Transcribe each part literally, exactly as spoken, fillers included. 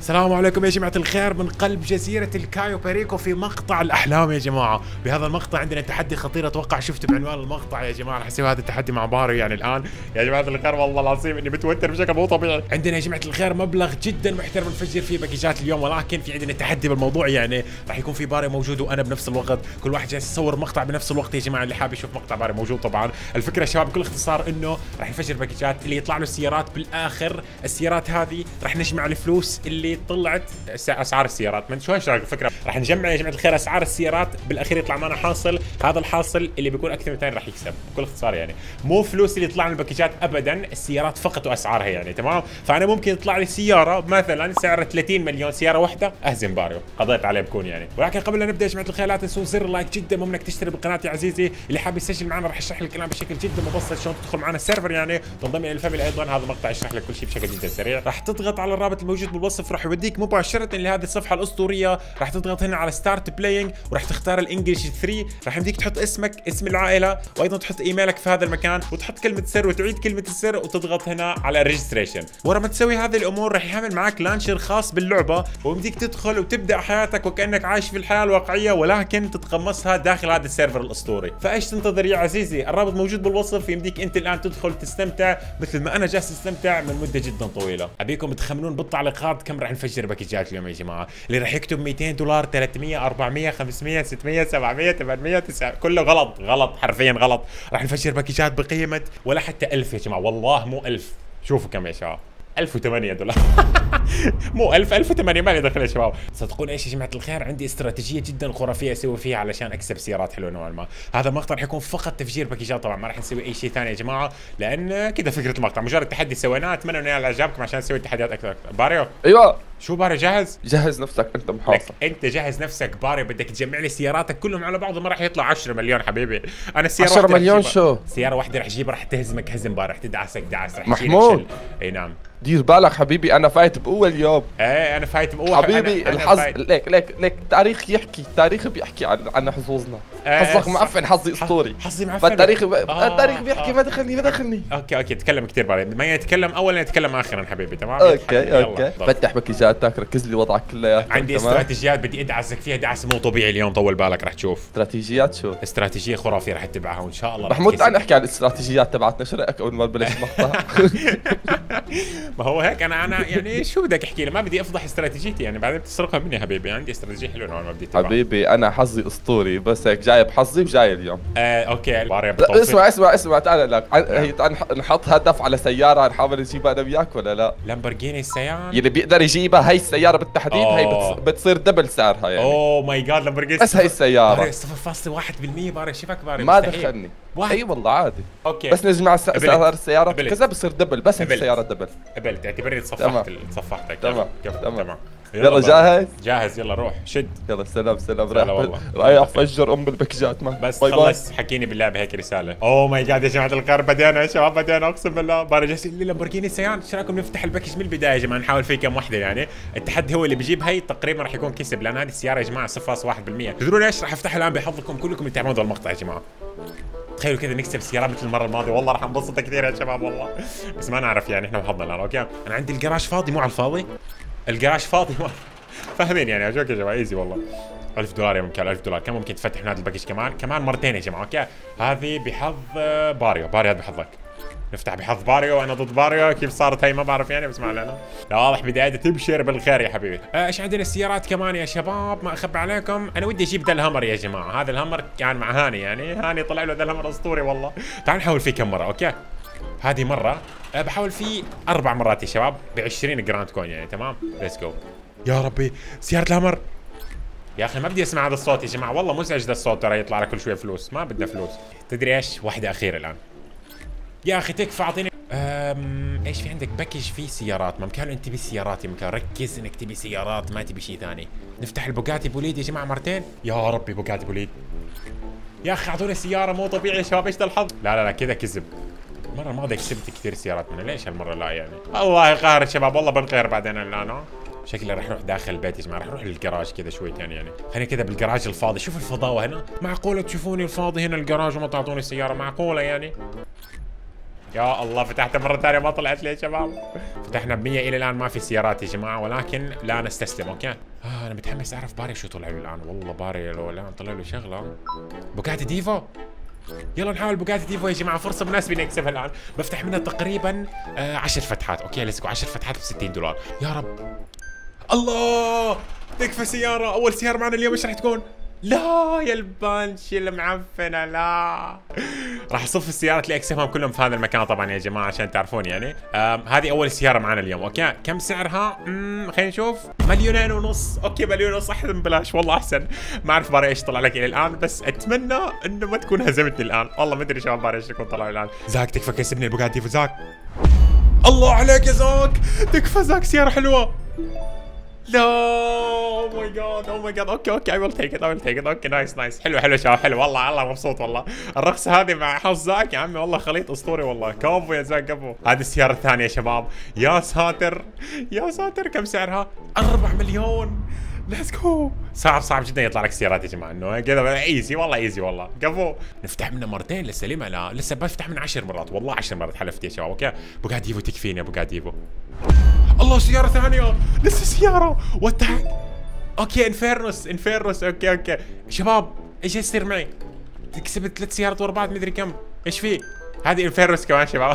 السلام عليكم يا جماعة الخير من قلب جزيرة الكايو باريكو في مقطع الأحلام يا جماعة. بهذا المقطع عندنا تحدي خطير، أتوقع شفتوا بعنوان المقطع يا جماعة. رح نسوي هذا التحدي مع باريو يعني الآن. يا جماعة الخير والله العظيم إني متوتر بشكل مو طبيعي. عندنا يا جماعة الخير مبلغ جدا محترم نفجر فيه باكيجات اليوم، ولكن في عندنا تحدي بالموضوع. يعني رح يكون في باريو موجود وأنا بنفس الوقت، كل واحد جالس يصور مقطع بنفس الوقت يا جماعة. اللي حابب يشوف مقطع باريو موجود طبعا. الفكرة يا شباب بكل اختصار إنه رح نفجر باكيجات، اللي يطلع له السيارات بالآخر، السيارات هذه رح نجمع الفلوس اللي طلعت اسعار السيارات. من شو ايش رايك الفكره؟ راح نجمع يا جماعه الخير اسعار السيارات، بالاخير يطلع معنا حاصل، هذا الحاصل اللي بيكون اكثر من ثاني راح يكسب. بكل اختصار يعني مو فلوس اللي يطلع من الباكيجات ابدا، السيارات فقط واسعارها يعني تمام. فانا ممكن يطلع لي سياره مثلا سعرها ثلاثين مليون، سياره واحده اهزم باريو، قضيت عليه بكون يعني. ولكن قبل لا نبدا يا جماعه الخير لا تنسوا زر لايك جدا مهم انك تشترك بالقناه يا عزيزي. اللي حاب يسجل معنا راح اشرح لك الكلام بشكل جدا مبسط شلون تدخل معنا السيرفر يعني تنضم الى الفاميلي. ايضا هذا المقطع يشرح لك كل شيء بشكل جدا سريع. راح تضغط على الرابط الموجود بالوصف، راح يوديك مباشره لهذه الصفحه الاسطوريه. راح تضغط هنا على ستارت بلاينج وراح تختار الانجليش ثلاثة. راح يمديك تحط اسمك، اسم العائله، وايضا تحط ايميلك في هذا المكان، وتحط كلمه سر وتعيد كلمه السر، وتضغط هنا على ريجستريشن. ورا ما تسوي هذه الامور راح يعمل معك لانشر خاص باللعبه، ويمديك تدخل وتبدا حياتك وكانك عايش في الحياه الواقعيه، ولكن تتقمصها داخل هذا السيرفر الاسطوري. فايش تنتظر يا عزيزي؟ الرابط موجود بالوصف، يمديك انت الان تدخل تستمتع مثل ما انا جالس استمتع من مده جدا طويله. ابيكم تخمنون بالتعليقات كم راح نفجر باكيجات اليوم يا جماعه. اللي راح يكتب مئتين دولار، ثلاثمية، أربعمية، خمسمية، ستمية، سبعمية، ثمانمية، تسعمية، كله غلط غلط حرفيا غلط. راح نفجر باكيجات بقيمه ولا حتى ألف يا جماعه، والله مو ألف. شوفوا كم يا شباب، ألف وثمانية دولار. مو ألف، ألف وثمانية، ما لي دخل يا شباب. صدقون ايش يا جماعه الخير، عندي استراتيجيه جدا خرافيه اسوي فيها علشان اكسب سيارات حلوه نوعا ما. هذا المقطع راح يكون فقط تفجير باكيجات، طبعا ما راح نسوي اي شيء ثاني يا جماعه، لان كذا فكره المقطع، مجرد تحدي سويناه. اتمنى انه ينال اعجابكم عشان نسوي تحديات اكثر. باريو ايوه شو باريو جاهز؟ جهز نفسك انت محاصر. انت جهز نفسك باريو، بدك تجمع لي سياراتك كلهم على بعض، ما راح يطلع عشرة مليون حبيبي. انا السياره عشرة مليون شو؟ سياره واحده راح اجيبها راح تهزمك هزم باريو، راح تدعسك دعس، راح محمود. اي نعم دير بالك حبيبي، انا فايت بقوه اليوم. ايه انا فايت بقوه حبيبي. أنا الحظ أنا ليك ليك ليك التاريخ يحكي، التاريخ بيحكي عن عن حظوظنا. آه حظك معفن، حظي اسطوري. حظي معفن، فالتاريخ ب... آه التاريخ بيحكي. آه. ما دخلني ما دخلني. اوكي اوكي تكلم كثير باري، ما يتكلم اولا يتكلم اخرا حبيبي تمام. اوكي اوكي فتح باكيجاتك، ركز لي وضعك كلياته. عندي استراتيجيات بدي ادعسك فيها دعس مو طبيعي اليوم، طول بالك راح تشوف. استراتيجيات شو؟ استراتيجيه خرافيه راح اتبعها وان شاء الله. محمود تعال نحكي عن الاستراتيجيات تبعتنا، شو رايك اول ما نبلش المقطع؟ ما هو هيك انا انا يعني شو بدك احكي لي، ما بدي افضح استراتيجيتي يعني بعدين تسرقها مني حبيبي. عندي استراتيجيه حلوه نوعا ما بدي اتبعها حبيبي. انا حظي اسطوري، بس هيك جاي بحظي وجاي اليوم. آه اوكي باري اسمع اسمع اسمع تعال لك، هي تعال نحط هدف على سياره نحاول نجيبها انا وياك ولا لا؟ لامبورجيني السيان اللي بيقدر يجيبها هي السياره بالتحديد. هي بتص... بتصير دبل سعرها يعني. اوه ماي جاد لامبورجيني. بس هي السياره باري صفر فاصلة واحد بالمية باري، شوفك باري ما دخلني. اي والله عادي. اوكي بس نجمع سعر السياره كذا بصير دبل، بس قبلت. السياره دبل. قبلت اعتبرني تصفحت تصفحتك. تمام تمام تمام. يلا جاهز؟ جاهز يلا روح شد. يلا سلام سلام. رايح رايح فجر ام الباكجات. ما بس خلص حكيني باللعبه هيك رساله. اوه ماي جاد يا جماعه الخير بدينا يا شباب، بدينا اقسم بالله. باري جالس لي لامبورجيني سيان، ايش رايكم نفتح الباكج من البدايه يا جماعه، نحاول فيه كم وحده يعني. التحدي هو اللي بيجيب هي تقريبا راح يكون كسب، لان هذه السياره يا جماعه صفر فاصلة واحد بالمية. تدرون ايش راح افتحها الان بحظكم كلكم تتابعون هذا المقطع يا جماعه. تخيلوا كذا نكسب سيارات مثل المره الماضيه، والله راح انبسط كثير يا شباب والله. بس ما نعرف يعني احنا وحظنا الان. اوكي انا عندي الجراج فاضي، مو على الفاضي الجراج فاضي. فاهمين يعني اجوك يا جماعه ايزي والله. ألف دولار يا ممكن، ألف دولار كم ممكن تفتح من هذا الباكج كمان كمان مرتين يا جماعه. اوكي هذه بحظ باريو، باريو هذا بحظك. نفتح بحظ باريو وانا ضد باريو، كيف صارت هي ما بعرف يعني، بس ما علينا. لا واضح بداية تبشر بالخير يا حبيبي. ايش عندنا السيارات كمان يا شباب، ما اخبي عليكم. انا ودي اجيب ذا الهمر يا جماعه، هذا الهمر كان مع هاني يعني، هاني طلع له ذا الهمر اسطوري والله. تعال نحاول فيه كم مره. اوكي هذه مره، أه بحاول فيه اربع مرات يا شباب ب عشرين جراند كوين يعني تمام. ليتس جو يا ربي. سياره الهمر يا اخي ما بدي اسمع هذا الصوت يا جماعه، والله مزعج ذا الصوت، ترى يطلع لك كل شويه فلوس، ما بدنا فلوس. تدري ايش، واحده اخيره الان يا اخي تكفى اعطيني. أم... ايش في عندك باكج فيه سيارات؟ ما مكان انت تبي سيارات، يمكن ركز انك تبي سيارات ما تبي شيء ثاني. نفتح البوجاتي بوليد يا جماعه مرتين. يا ربي بوجاتي بوليد يا اخي اعطوني سياره، مو طبيعي يا شباب. ايش ذا الحظ؟ لا لا لا كذا كذب. المره الماضيه كسبت كثير سيارات منه، ليش هالمره لا يعني؟ الله قاهر شباب والله بنغير بعدين الان. شكلي راح نروح داخل البيت يا جماعه، راح نروح للجراج كذا شوي ثاني يعني. خليني كذا بالجراج الفاضي، شوف الفضاوه هنا. معقوله تشوفوني الفاضي هنا الجراج وما تعطوني السياره؟ معقوله يعني؟ يا الله فتحتها مرة ثانية ما طلعت لي يا شباب. فتحنا ب مية الى الان ما في سيارات يا جماعة، ولكن لا نستسلم. اوكي آه انا متحمس اعرف باري شو طلع له الان. والله باري لو الان طلع له شغلة. بوجاتي ديفو، يلا نحاول بوجاتي ديفو يا جماعة، فرصة مناسبة نكسبها الان. بفتح منها تقريبا آه عشر فتحات. اوكي ليتس جو، عشر فتحات ب ستين دولار يا رب. الله تكفى سيارة، أول سيارة معنا اليوم ايش راح تكون؟ لا يا البانشي المعفنة، لا راح اصف السيارات اللي اكسبهم كلهم في هذا المكان طبعا يا جماعة عشان تعرفون يعني. هذه أول سيارة معنا اليوم. أوكي كم سعرها؟ امم خلينا نشوف. مليونين ونص. أوكي مليون ونص أحسن ببلاش والله أحسن. ما أعرف باري ايش طلع لك إلى الآن، بس أتمنى إنه ما تكون هزمتني الآن. والله ما أدري شباب باري ايش يكون طلع الآن. زاك تكفى كسبني البوجاتي ديفو زاك. الله عليك يا زاك، تكفى زاك سيارة حلوة. لا او ماي جاد او ماي جاد. اوكي اوكي اي ويل تيك ات اي ويل تيك ات. اوكي نايس نايس حلو حلو شباب حلو والله والله مبسوط والله. الرقصه هذه مع حظ زاك يا عمي والله خليط اسطوري والله. كفو يا زاك كفو. هذه السياره الثانيه يا شباب. يا ساتر يا ساتر كم سعرها؟ أربعة مليون. ليتس جو. صعب صعب جدا يطلع لك سيارات يا جماعه انه كذا ايزي والله ايزي والله. كفو. نفتح منه مرتين لسه لما لا لسه بفتح من عشر مرات والله عشر مرات حلفت يا شباب. اوكي بوجاتي ديفو تكفيني يا بوجاتي ديفو. الله سيارة ثانية لسه سيارة وات. اوكي انفيرنوس انفيرنوس. اوكي اوكي شباب ايش يصير معي؟ كسبت ثلاث سيارات ورا بعض مدري كم. ايش في؟ هذه انفيرنوس كمان شباب.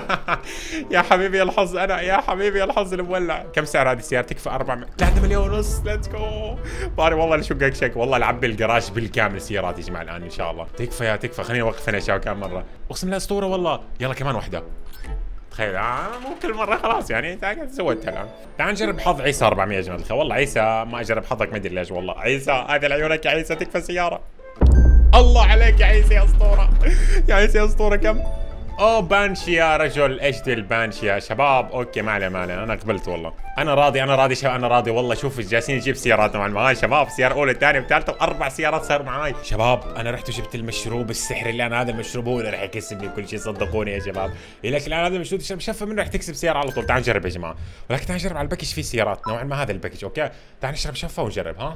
يا حبيبي يا الحظ انا يا حبيبي يا الحظ المولع. كم سعر هذه السيارة؟ تكفى أربعة ثلاثة مليون ونص. ليتس جو. باري والله نشق شك والله العب الجراج بالكامل سيارات يا جماعة الان ان شاء الله. تكفى يا تكفى خليني اوقف هنا يا شباب كم مرة. اقسم بالله اسطورة والله. يلا كمان واحدة. تخيل آه مو كل مره خلاص يعني انت قاعد سويتها الان. تعال نجرب حظ عيسى أربعمية يا جماعه الخير. والله عيسى ما اجرب حظك ما ادري ليش والله. عيسى هذه لعيونك يا عيسى تكفى سياره. الله عليك يا عيسى يا اسطوره. يا عيسى يا اسطوره كم؟ اوه بانشي يا رجل. ايش ذي البانشي يا شباب؟ اوكي ما عليه ما عليه انا قبلت والله. انا راضي انا راضي شباب انا راضي والله. شوف جالسين نجيب سيارات نوعا ما شباب. سياره اولى ثانيه وثالثه واربع سيارات صار معاي شباب. انا رحت وجبت المشروب السحري اللي انا هذا المشروب هو اللي راح يكسبني كل شيء صدقوني يا شباب. لكن الان هذا المشروب تشرب شفه منه راح تكسب سياره على طول. تعال نجرب يا جماعه. ولكن تعال نجرب على الباكج في سيارات نوعا ما هذا الباكج. اوكي تعال نشرب شفه ونجرب ها.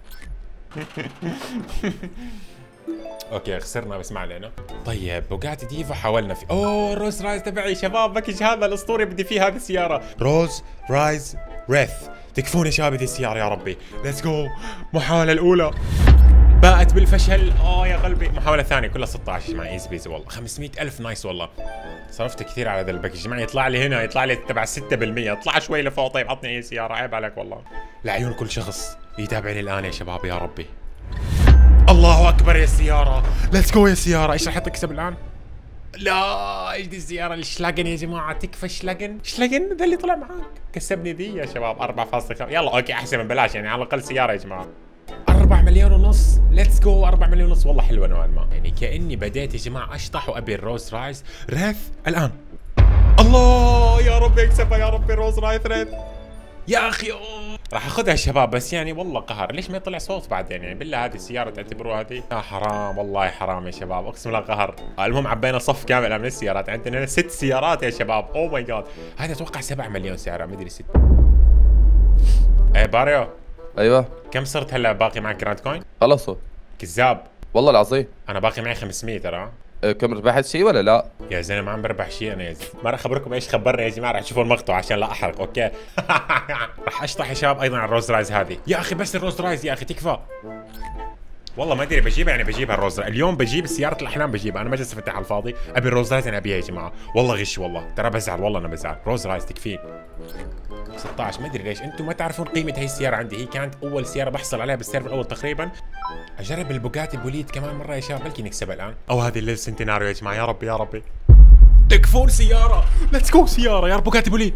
اوكي خسرنا بس ما علينا. طيب بوجاتي ديفو حاولنا في اوه روز رايز تبعي شباب. باكج هذا الاسطوري بدي فيه هذه السياره روز رايز ريث. تكفون يا شباب هذه السياره يا ربي. ليتس جو. محاوله الاولى باءت بالفشل. اه يا قلبي. محاوله ثانيه كلها ستة عشر مع ايزي بيزي والله. خمسمية ألف نايس والله. صرفت كثير على هذا الباكج يا جماعه. يطلع لي هنا يطلع لي تبع ستة بالمية. اطلع شوي لفوق. طيب عطني اي سياره عيب عليك والله. لعيون كل شخص يتابعني الان يا شباب يا ربي. الله اكبر يا السياره. ليتس جو يا السياره. ايش راح تكسب الان؟ لا ايش دي السياره الشلاجن يا جماعه. تكفى شلاجن شلاجن ذا اللي طلع معاك. كسبني ذي يا شباب أربعة فاصلة خمسة. يلا اوكي احسن من بلاش يعني على الاقل سياره يا جماعه. أربعة مليون ونص. ليتس جو. أربعة مليون ونص والله حلوه نوعا ما يعني. كاني بديت يا جماعه اشطح وابي الروز رايز ريث الان. الله يا رب يكسبها يا ربي روز رايز ريث يا اخي. أوه. راح اخذها يا شباب بس يعني والله قهر. ليش ما يطلع صوت بعد يعني بالله هذه السياره تعتبروها هذه؟ يا حرام والله حرام يا شباب اقسم بالله قهر. المهم عبينا صف كامل من السيارات. عندنا ست سيارات يا شباب. اوه ماي جاد. هذه اتوقع سبعة مليون سعرها ما ادري ست. ايه باريو. ايوه كم صرت هلا باقي معك جراند كوين؟ خلصوا. كذاب والله العظيم. انا باقي معي خمسمية ترى. أه كم ربحت شيء ولا لا؟ يا زلمه ما عم بربح شيء انا يا زلمه. ما راح اخبركم ايش خبرني يا جماعه. راح تشوفوا المقطع عشان لا احرق. اوكي. راح اشطح يا شباب ايضا على الروز رايز هذه. يا اخي بس الروز رايز يا اخي تكفى. والله ما ادري بجيبها يعني بجيبها الروز رايز. اليوم بجيب سياره الاحلام بجيبها. انا ما جالس افتح على الفاضي. ابي الروز رايز انا ابيها يا جماعه. والله غش والله ترى بزعل والله انا بزعل. روز رايز تكفين. ستة عشر ما ادري ليش انتم ما تعرفون قيمه هي السياره عندي. هي كانت اول سياره بحصل عليها بالسيرفر الاول تقريبا. اجرب البوجاتي بوليد كمان مره يا شباب بلكي نكسبها الان. او هذه اللي سنتيناريو يا جماعه. يا ربي يا ربي تكفون سياره. ليتس جو سياره يا رب بوجاتي بوليد.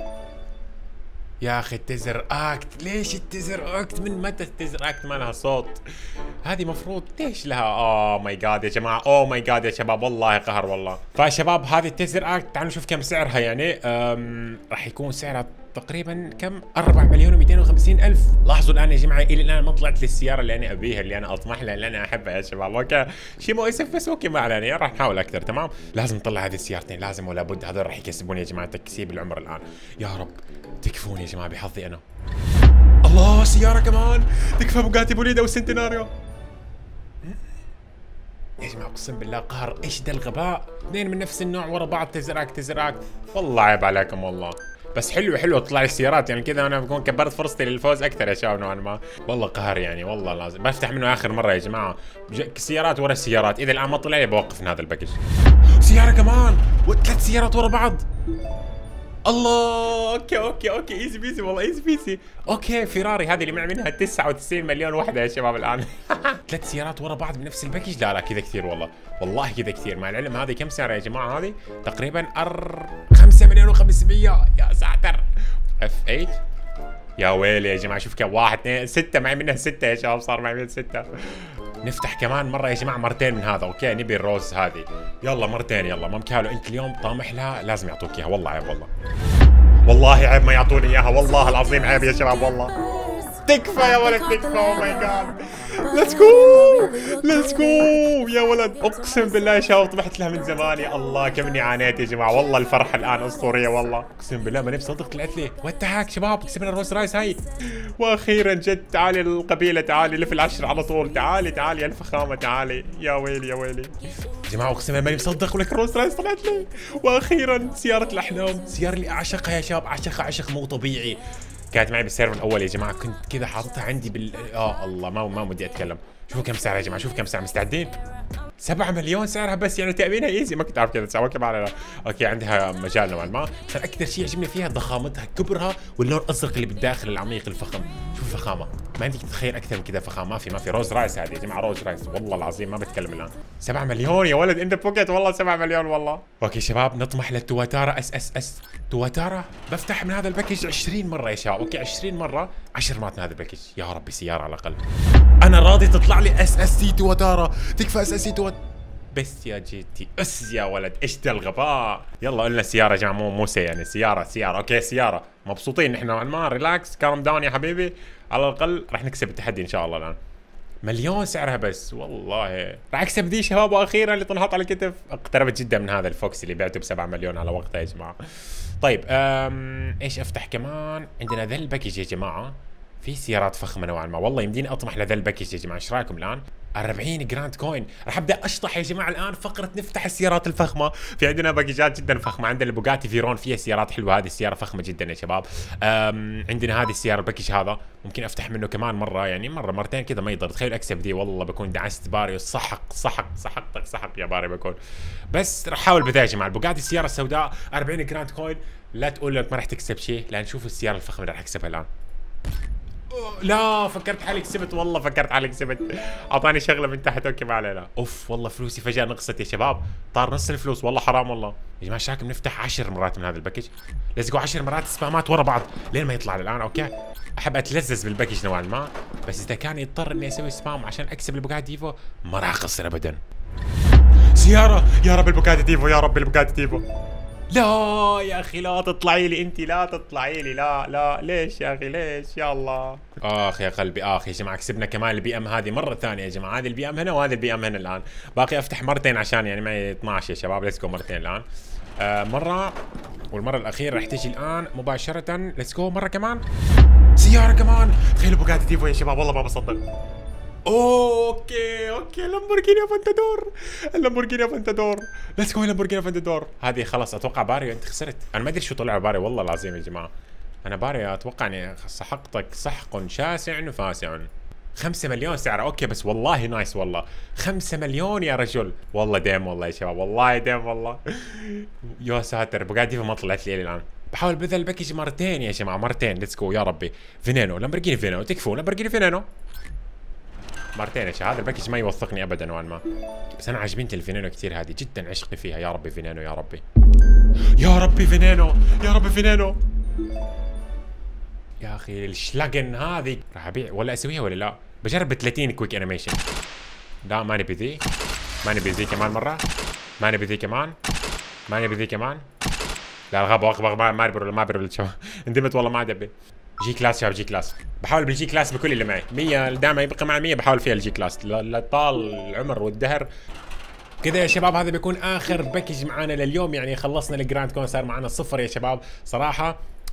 يا اخي التزر اكت. ليش التزر اكت؟ من متى التزر اكت ما لها صوت؟ هذه مفروض ليش لها؟ اوه ماي جاد يا جماعه. اوه ماي جاد يا شباب والله قهر والله. فشباب هذه التزر اكت تعالوا نشوف كم سعرها يعني. راح يكون سعرها تقريبا كم؟ أربعة مليون ومئتين وخمسين ألف. لاحظوا الان يا جماعه الى الان ما طلعت لي السياره اللي انا ابيها اللي انا اطمح لها اللي انا احبها يا شباب. اوكي شيء مؤسف بس اوكي ما علينا راح نحاول اكثر. تمام لازم نطلع هذه السيارتين لازم ولا بد. هذول راح يكسبوني يا جماعه تكسيب العمر الان. يا رب تكفوني يا جماعه بحظي انا. الله سياره كمان. تكفى بوجاتي بوليد او سنتيناريو. يا جماعه اقسم بالله قهر، ايش ذا الغباء، اثنين من نفس النوع ورا بعض، تزراك تزراك، والله عيب عليكم والله. بس حلو حلو تطلع لي السيارات يعني كذا، انا بكون كبرت فرصتي للفوز اكثر يا شباب نوعا ما. والله قهر يعني، والله لازم بفتح منه اخر مره يا جماعه، سيارات ورا السيارات، اذا الان ما طلع لي بوقف من هذا الباكج. سياره كمان وثلاث سيارات ورا بعض. الله اوكي اوكي اوكي ايزي بيزي والله ايزي بيزي. اوكي فيراري هذه اللي معي منها تسعة وتسعين مليون وحده يا شباب الان. ثلاث سيارات ورا بعض بنفس الباكج، لا لا كذا كثير والله، والله كذا كثير. مع العلم هذه كم سعرها يا جماعه؟ هذه تقريبا أر... خمسة مليون وخمسمية. يا ساتر. اف ثمانية يا ويلي يا جماعه، شوف كم، واحد اثنين ستة، معي منها ستة يا شباب، صار معي منها ستة. نفتح كمان مرة يا جماعة مرتين من هذا، اوكي نبي الروز هذه، يلا مرتين يلا. مام كالو انت اليوم طامح لها، لازم يعطوك اياها، والله عيب والله. والله عيب ما يعطوني اياها، والله العظيم عيب يا شباب والله. تكفى يا ولد تكفى، او ماي جاد. ليتس جو ليتس جو يا ولد، اقسم بالله يا شباب طمحت لها من زمان. يا الله كم اني عانيت يا جماعة، والله الفرحة الان اسطورية والله، اقسم بالله ماني مصدق طلعت لي. وات هاك شباب، كسبنا الروز رايس هاي، واخيرا جد. تعالي القبيلة، تعالي لف العشر على طول، تعالي تعالي يا الفخامة تعالي. يا ويلي يا ويلي يا جماعة، اقسم بالله ماني مصدق ولك الروز رايس طلعت لي. واخيرا سيارة الاحلام، السيارة اللي اعشقها يا شباب، اعشقها عشق مو طبيعي. كانت معي بالسيرفر الاول يا جماعه، كنت كذا حاططها عندي بال اه الله ما ما بدي اتكلم. شوفوا كم سعرها يا جماعه، شوفوا كم سعر، مستعدين؟ سبعة مليون سعرها بس، يعني تأمينها ايزي، ما كنت اعرف كذا تسوي كم على. اوكي عندها مجال نوعا ما، بس اكثر شيء يعجبني فيها ضخامتها، كبرها، واللون الازرق اللي بالداخل العميق الفخم. شوف الفخامه، ما عندك تتخيل اكثر من كذا فخامه، ما في ما في. روز رايس هذه يا جماعه، روز رايس والله العظيم ما بتكلم الان. سبعة مليون يا ولد، ان بوكيت والله سبعة مليون والله. اوكي شباب نطمح للتواتارا اس اس اس تواتارا. بفتح من هذا الباكج عشرين مره يا شباب، اوكي عشرين مره، عشر مرات من هذا الباكج. يا ربي سياره على الاقل، انا راضي تطلع لي اس اس سي تواتارا، تكفى اس اس سي تواتارا بس يا جي تي اس. يا ولد ايش ذا الغباء. يلا قلنا سياره يا جماعه، مو مو سي يعني سياره سياره. اوكي سياره، مبسوطين نحن نوعا ما، ريلاكس كالم داون يا حبيبي، على الاقل راح نكسب التحدي ان شاء الله الان. مليون سعرها بس، والله راح اكسب دي شباب. واخيرا اللي تنحط على الكتف، اقتربت جدا من هذا الفوكس اللي بعته ب سبعة مليون على وقتها يا جماعه. طيب أم ايش افتح كمان؟ عندنا ذا الباكج يا جماعه، في سيارات فخمه نوعا ما، والله يمديني اطمح لذا الباكج يا جماعه. ايش رايكم الان؟ أربعين جراند كوين. راح ابدا اشطح يا جماعه الان فقره نفتح السيارات الفخمه. في عندنا باكجات جدا فخمه، عندنا البوغاتي فيرون فيها سيارات حلوه، هذه السياره فخمه جدا يا شباب. عندنا هذه السياره الباكج هذا ممكن افتح منه كمان مره، يعني مره مرتين كذا ما يضر. تخيل اكسب دي، والله بكون دعست باريو. سحق سحق سحقتك سحق يا باري بكون. بس راح احاول بدايه يا جماعه. البوغاتي السياره السوداء أربعين جراند كوين، لا تقول لك ما راح تكسب شيء، لان شوفوا السياره الفخمه اللي راح اكسبها الان. لا فكرت حالي كسبت، والله فكرت حالي كسبت. اعطاني شغله من تحت، اوكي ما علينا. اوف والله فلوسي فجاه نقصت يا شباب، طار نص الفلوس، والله حرام والله. يا جماعه شاكم نفتح عشر مرات من هذا الباكج. ليتس جو عشر مرات سبامات ورا بعض لين ما يطلع الان. اوكي احب اتلذذ بالباكج نوعا ما، بس اذا كان يضطر اني اسوي سبام عشان اكسب البوغاتي ديفو ما راح اخسر ابدا. سياره، يا رب البوغاتي ديفو، يا رب البوغاتي ديفو. لا يا اخي لا تطلعي لي انت، لا تطلعي لي، لا لا ليش يا اخي ليش؟ يا الله اخ يا قلبي اخ. يا جماعه كسبنا كمان البي ام هذه مره ثانيه يا جماعه، هذه البي ام هنا وهذه البي ام هنا الان. باقي افتح مرتين عشان يعني معي اثناشر يا شباب. ليتس جو مرتين الان. آه مره والمره الاخيره راح تجي الان مباشره. ليتس جو مره كمان، سياره كمان. تخيلوا بوغاتي ديفو يا شباب، والله ما بصدق. اوكي اوكي لامبورجيني افنتادور، اللامبورجيني افنتادور. ليتس جو لامبورجيني افنتادور. هذه خلاص اتوقع باريو انت خسرت. انا ما ادري شو طلع باريو والله العظيم يا جماعه. انا باريو اتوقع اني سحقتك سحق شاسع وفاسع. خمسة مليون سعره، اوكي بس والله نايس والله. خمسة مليون يا رجل، والله ديم والله يا شباب، والله ديم والله. يا ساتر بوغاتي ما طلعت لي الان. بحاول بذل الباكج مرتين يا جماعه، مرتين. ليتس جو يا ربي. فينينو لامبورجيني فينينو، تكفوا لامبورجيني فينينو مرتين يا شباب. هذا الباكج ما يوثقني ابدا نوعا ما، بس انا عاجبني الفينينو كثير، هذه جدا عشقني فيها. يا ربي فينينو، يا ربي يا ربي فينينو، يا ربي فينينو. يا اخي الشلاجن هذه راح ابيع ولا اسويها ولا لا؟ بجرب ب ثلاثين كويك انيميشن. لا ما نبي ذي، ما نبي ذي كمان مره، ما نبي ذي كمان، ما نبي ذي كمان. لا غاب غاب ما ما بيرول ما بيرول شباب. اندمت والله ما عاد ابي. جي كلاس شباب، جي كلاس. بحاول بالجي كلاس بكل اللي معي. مية دائما يبقى معي مية، بحاول فيها الجي كلاس لطال العمر والدهر. كذا يا شباب هذا بيكون اخر باكج معانا لليوم، يعني خلصنا الجراند كون، صار معنا صفر يا شباب. صراحه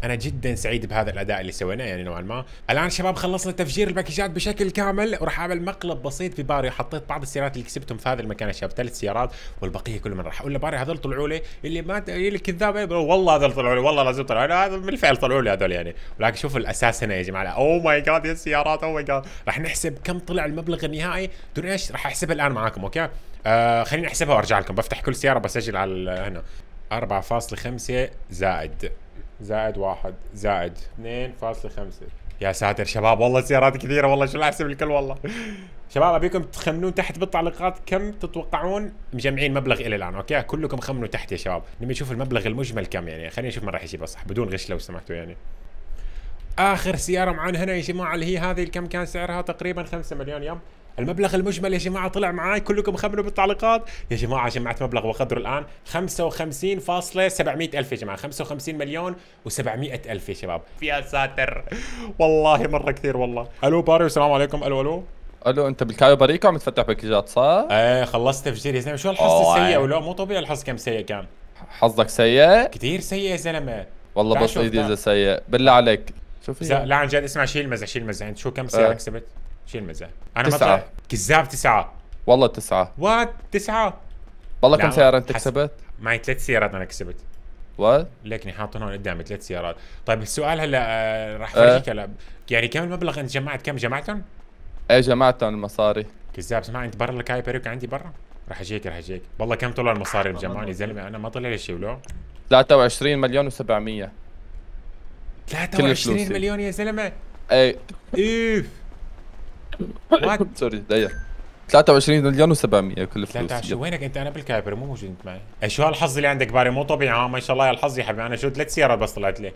انا جدا سعيد بهذا الاداء اللي سويناه يعني نوعا ما. الان شباب خلصنا تفجير الباكجات بشكل كامل، وراح اعمل مقلب بسيط في باري. حطيت بعض السيارات اللي كسبتهم في هذا المكان يا شباب، ثلاث سيارات، والبقيه كلهم راح اقول لباري هذول طلعوا لي، اللي ما اللي كذاب والله هذول طلعوا لي، والله لازم طلعوا لي، هذا بالفعل طلعوا لي هذول يعني. ولكن شوفوا الاساس هنا يا جماعه، اوه ماي جاد يا السيارات، اوه ماي جاد. راح نحسب كم طلع المبلغ النهائي دون ايش، راح احسبها الان معاكم. اوكي آه خليني احسبها وارجع لكم. بفتح كل سياره بسجل على هنا. أربعة فاصلة خمسة زائد زائد واحد زائد اثنين فاصلة خمسة. يا ساتر شباب والله سيارات كثيره والله، شو احسب الكل والله. شباب ابيكم تخمنون تحت بالتعليقات كم تتوقعون مجمعين مبلغ الى الان. اوكي كلكم خمنوا تحت يا شباب، نبي نشوف المبلغ المجمل كم يعني. خلينا نشوف من راح يجيبها صح بدون غش لو سمحتوا يعني. اخر سياره معانا هنا يا جماعه اللي هي هذه، كم كان سعرها؟ تقريبا خمسة مليون يم. المبلغ المجمل يا جماعه طلع معاي، كلكم خمنوا بالتعليقات يا جماعه. جمعت مبلغ وقدره الان خمسة وخمسين فاصلة سبعمئة الف يا جماعه، خمسة وخمسين مليون وسبعمئة الف يا شباب. يا ساتر والله مره كثير والله. الو باري والسلام عليكم. الو الو الو انت بالكايو باريكو عم تفتح باكجات صح؟ ايه خلصت تفجير يا زلمه. شو الحظ السيء ولو مو طبيعي الحظ كم سيء كان. حظك سيء؟ كثير سيء يا زلمه والله بس ايدي اذا سيء بالله عليك. شوف لا عن جد اسمع، شيل مزح شيل مزح. انت شو كم سيارة أه. كسبت؟ شيل مزح. انا تسعة. ما كذاب. تسعة والله تسعة. وات تسعة والله كم سيارة انت كسبت؟ معي ثلاث سيارات انا كسبت. وات؟ ليكني حاطهم هون قدامي ثلاث سيارات. طيب السؤال هلا آه راح افرجيك هلا أه. يعني كم المبلغ انت جمعت؟ كم جمعتهم؟ ايه جمعتهم المصاري. كذاب. اسمع انت برا الكاي باريكو عندي برا. راح اجيك راح اجيك والله. كم طلع المصاري اللي مجمعين يا زلمه؟ انا ما طلع لي شيء ولو ثلاثة وعشرين مليون وسبعمية. ثلاثة وعشرين مليون يا زلمه. ايه ايف وات سوري دقيقة. ثلاثة وعشرين مليون وسبعمية كل فلوس. شو وينك انت؟ انا بالكايبر مو موجود انت معي. اي شو هالحظ اللي عندك باري مو طبيعي. ها ما شاء الله يا الحظ يا حبيبي. انا شو ثلاث سيارات بس طلعت لي.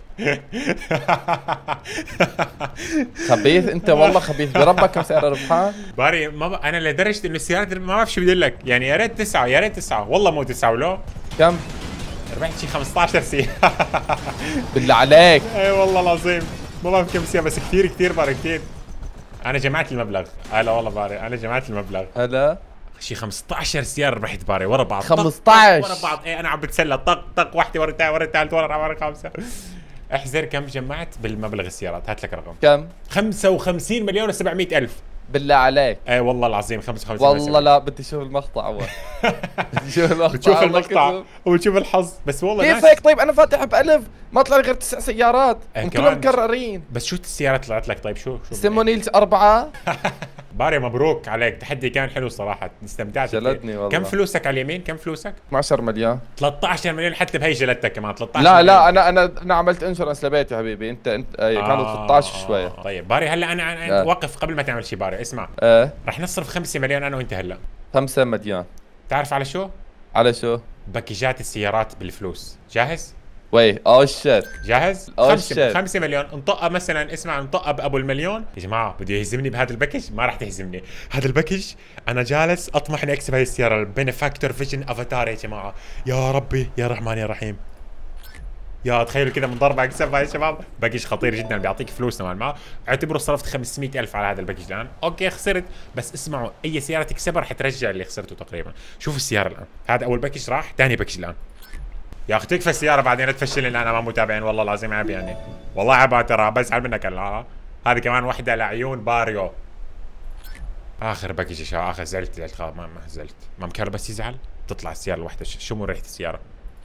خبيث انت والله خبيث بربك. كم سعر ربحان؟ باري ما ب... انا لدرجه انه السيارات ما بعرف شو بدي اقول لك يعني. يا ريت تسعه يا ريت تسعه والله مو تسعه ولو كم؟ ربحت شي خمسة عشر سيارة. بالله عليك. اي والله العظيم ما بعرف كم سيارة بس كثير كثير باري كثير. انا جمعت المبلغ. هلا والله باري انا جمعت المبلغ. هلا شي خمسة عشر سيارة ربحت باري ورا بعض. خمسة عشر ورا بعض. ايه انا عم بتسلى طق طق واحدة ورا الثانية ورا الثالث ورا الرابعة ورا الخامسة. احذر كم جمعت بالمبلغ السيارات. هات لك رقم. كم؟ خمسة وخمسين مليون وسبعمئة الف. بالله عليك. ايه والله العظيم خمسة وخمسين. والله لا بدي اشوف المقطع اول. بدي اشوف المقطع. بتشوف المقطع وبتشوف الحظ بس والله. كيف هيك طيب؟ انا فاتح بألف ما طلع لي غير تسع سيارات كلهم مكررين. بس شو السيارات طلعت لك طيب؟ شو شو سيمونيلز أربعة. باري مبروك عليك، تحدي كان حلو صراحة، استمتعت. جلدني والله. كم فلوسك على اليمين؟ كم فلوسك؟ اثني عشر مليون. ثلاثة عشر مليون حتى بهي جلدتك كمان. ثلاثة عشر لا مليون. لا انا انا انا عملت انشورنس لبيتي حبيبي. انت انت آه كانوا ثلاثة عشر شوية. طيب باري هلا انا انا آه. وقف قبل ما تعمل شيء باري. اسمع ايه رح نصرف خمسة مليون انا وانت هلا. خمسة مليون. تعرف على شو؟ على شو؟ باكجات السيارات بالفلوس. جاهز؟ وي اوه شيت. جاهز؟ أوه خمسة شيت. خمسة مليون انطقها مثلا. اسمع انطقها بابو المليون يا جماعه. بده يهزمني بهذا الباكج؟ ما راح تهزمني. هذا الباكج انا جالس اطمح اني اكسب هاي السياره البينفاكتور فيجن افاتار يا جماعه. يا ربي يا رحمن يا رحيم. يا تخيلوا كذا من ضربه اكسبها يا شباب. باكج خطير جدا بيعطيك فلوس نوعا ما. اعتبروا صرفت خمسمئة الف على هذا الباكج الان. اوكي خسرت بس اسمعوا اي سياره تكسبها رح ترجع اللي خسرته تقريبا. شوفوا السياره الان. هذا اول باكج راح. ثاني باكج الان. يا اخي تكفى السياره بعدين تفشلني الان امام متابعين. والله العظيم عيب يعني. والله عيب ترى بزعل منك هلا. هذه كمان وحده لعيون باريو. اخر باكج يا شباب. اخر زعلت زعلت خلاص. ما ما زعلت. ما مكان بس يزعل تطلع السياره الوحده. شو مو ريحه السياره؟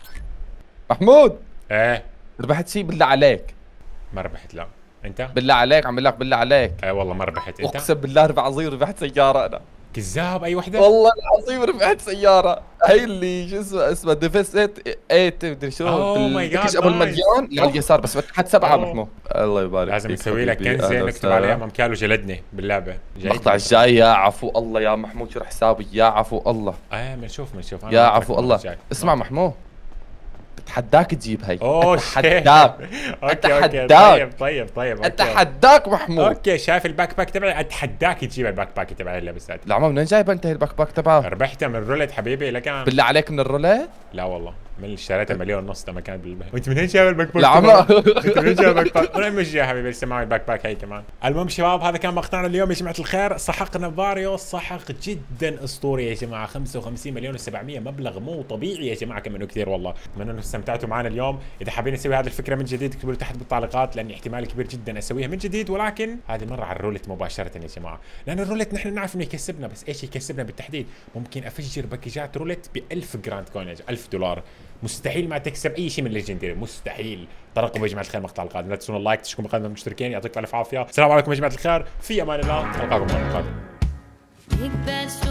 محمود ايه ربحت شيء بالله عليك؟ ما ربحت. لا انت بالله عليك عم لك بالله عليك. ايه والله ما ربحت. انت اقسم بالله ربع عظيم ربحت سياره انا. كذاب. اي وحده؟ والله العظيم ربحت سياره. هي اللي شو اسمها اسمها ديفيست ثمانية مدري شو بالباكج ابو المليون اللي على اليسار بس فتحت سبعه محمود. الله يبارك. لازم نسوي لك كنزه نكتب عليها ممكالو جلدني باللعبه. المقطع الجاي يا عفو الله يا محمود. شو حسابي يا عفو الله. ايه بنشوف بنشوف. يا عفو الله. اسمع محمود اتحداك تجيب هي. اوه اتحداك. اتحداك. طيب طيب طيب اتحداك محمود. اوكي شايف الباك باك تبعي؟ اتحداك تجيب الباك باك تبعي اللبسات. لا عمو منين جايب انت الباك باك تبعه؟ ربحتها من رولت حبيبي لكن بالله عليك من الرولت؟ لا والله من اشتريتها مليون ونص لما كان بالباك. وانت من وين جايب الباك باك؟ لا انت من وين جايب الباك باك؟ انا مش جاي حبيبي لسه معي الباك باك هي كمان. المهم شباب هذا كان مقطعنا اليوم يا جماعه الخير. سحقنا باريو سحق جدا اسطوري يا جماعه، خمسة وخمسين مليون وسبعمية، مبلغ مو طبيعي يا جماعه، كم انه كثير والله. اتمنى انه استمتعتوا معنا اليوم. اذا حابين نسوي هذه الفكره من جديد اكتبوا لي تحت بالتعليقات، لاني احتمال كبير جدا اسويها من جديد، ولكن هذه مره على الرولت مباشره يا جماعه، لان الرولت نحن نعرف انه يكسبنا، بس ايش يكسبنا بالتحديد؟ ممكن افجر باكجات رولت ب ألف جراند كوين، ألف دولار، مستحيل ما تكسب اي شيء من الليجندري، مستحيل. ترقبوا يا جماعه الخير المقطع القادم، لا تنسون اللايك، تشتركوا بالقناه المشتركين، يعطيكم الف عافيه. السلام عليكم يا جماعه الخير، في امان الله، نلقاكم المره القادمه.